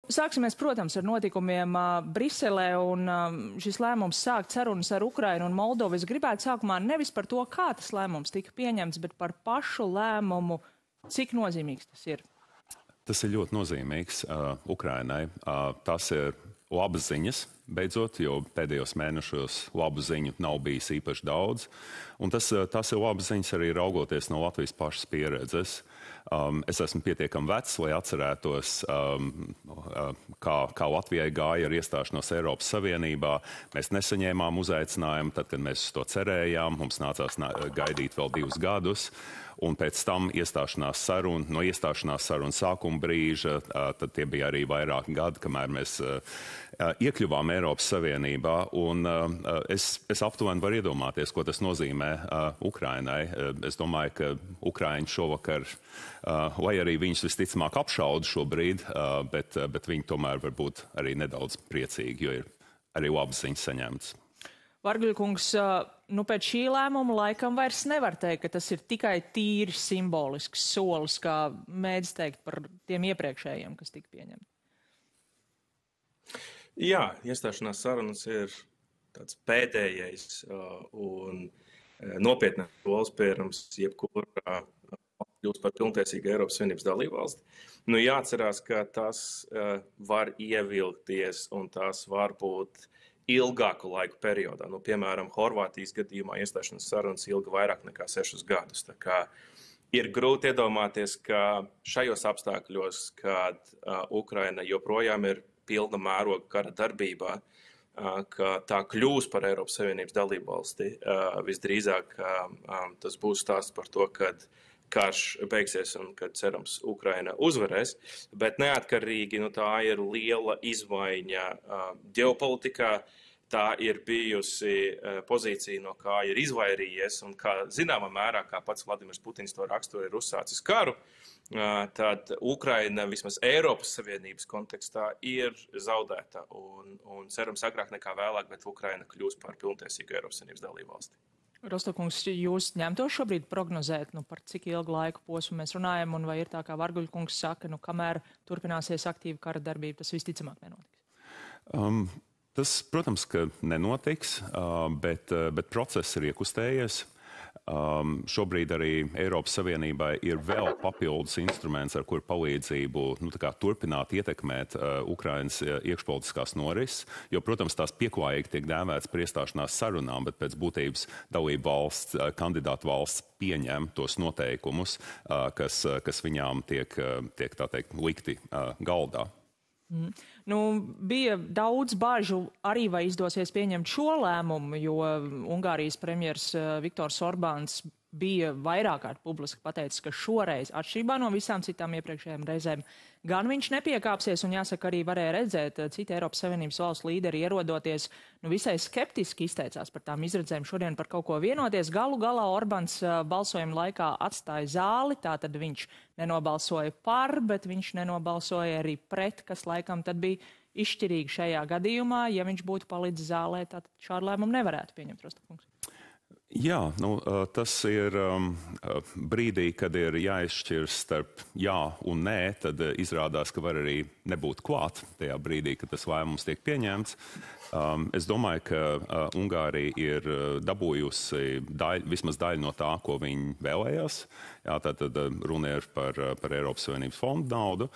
Sāksimies, protams, ar notikumiem Briselē un šis lēmums sākt sarunas ar Ukrainu un Moldovu. Es gribētu sākumā nevis par to, kā tas lēmums tika pieņemts, bet par pašu lēmumu, cik nozīmīgs tas ir. Tas ir ļoti nozīmīgs Ukrainai. Tas ir labas ziņas, beidzot, jo pēdējos mēnešos labu ziņu nav bijis īpaši daudz. Un tas ir labas ziņas arī raugoties no Latvijas pašas pieredzes. Es esmu pietiekami vecs, lai atcerētos, kā Latvijai gāja ar iestāšanos Eiropas Savienībā. Mēs nesaņēmām uzaicinājumu, tad, kad mēs uz to cerējām. Mums nācās gaidīt vēl 2 gadus. Un pēc tam no iestāšanās sarunu sākuma brīža, tad tie bija arī vairāki gadi, kamēr mēs iekļuvām Eiropas Savienībā. Un es aptuveni varu iedomāties, ko tas nozīmē Ukrainai. Es domāju, ka Ukraiņi šovakar, lai arī viņus visticamāk apšauda šobrīd, bet viņi tomēr var būt arī nedaudz priecīgi, jo ir arī labas ziņas saņemtas. Varguļkungs, pēc šī lēmuma laikam vairs nevar teikt, ka tas ir tikai tīri simbolisks solis, kā mēdz teikt par tiem iepriekšējiem, kas tika pieņemti. Jā, iestāšanās sarunas ir tāds pēdējais un nopietnāks solis pirms jebkura kļūst par pilntiesīgu Eiropas Savienības dalībvalsti. Jāatcerās, ka tas var ievilkties un tas var būt ilgāku laiku periodā. Piemēram, Horvātijas gadījumā iestāšanās sarunas ilga vairāk nekā 6 gadus. Tā kā ir grūti iedomāties, ka šajos apstākļos, kad Ukraina joprojām ir pilna mēroga kara darbībā, ka tā kļūs par Eiropas Savienības dalībvalsti. Visdrīzāk tas būs stāsts par to, kad karš beigsies un, kad cerams, Ukraina uzvarēs, bet neatkarīgi tā ir liela izmaiņa ģeopolitikā. Tā ir bijusi pozīcija, no kā ir izvairījies, un kā zināmā mērā, kā pats Vladimirs Putins to raksturo, ir uzsācis karu, tad Ukraina vismaz Eiropas Savienības kontekstā ir zaudēta, un cerams agrāk nekā vēlāk, bet Ukraina kļūs par pilntiesīgu Eiropas Savienības dalībvalsti. Rostovkungs, jūs ņemtos šobrīd prognozēt, par cik ilgu laiku posmu mēs runājam, un vai ir tā, kā Varguļkungs saka, kamēr turpināsies aktīva kara darbība, tas visticamāk nenotiks? Tas, protams, ka nenotiks, bet process ir iekustējies. Šobrīd arī Eiropas Savienībai ir vēl papildus instruments, ar kuru palīdzību turpināt ietekmēt Ukrainas iekšpolitiskās norises, jo, protams, tās pieklājīgi tiek dēvētas par iestāšanās sarunām, bet pēc būtības dalību valsts, kandidātu valsts pieņem tos noteikumus, kas viņām tiek tā teikt, likti galdā. Bija daudz bažu arī, vai izdosies pieņemt šo lēmumu, jo Ungārijas premjers Viktors Orbāns bija vairāk kārt publiski pateicis, ka šoreiz, atšķirībā no visām citām iepriekšējām reizēm, gan viņš nepiekāpsies, un jāsaka, arī varēja redzēt, citi Eiropas Savienības valsts līderi ierodoties, visai skeptiski izteicās par tām izredzēm šodien par kaut ko vienoties. Galu galā Orbāns balsojuma laikā atstāja zāli, tātad viņš nenobalsoja par, bet viņš nenobalsoja arī pret, kas laikam tad bija izšķirīgi šajā gadījumā. Ja viņš būtu palicis zālē, tad šādu lēmumu nevarētu pieņemt, Rostovkungs. Jā, tas ir brīdī, kad ir jāizšķirs starp jā un nē, tad izrādās, ka var arī nebūt klāt tajā brīdī, kad tas lēmums tiek pieņemts. Es domāju, ka Ungārija ir dabūjusi vismaz daļu no tā, ko viņi vēlējās. Jā, tad runa ir par Eiropas Savienības fondu naudu.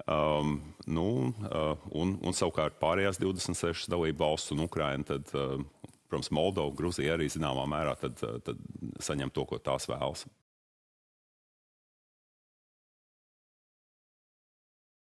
Un savukārt pārējās 26 dalību valsts un Ukraina, tad, protams, Moldova, Gruzija arī zināmā mērā tad saņem to, ko tās vēlas.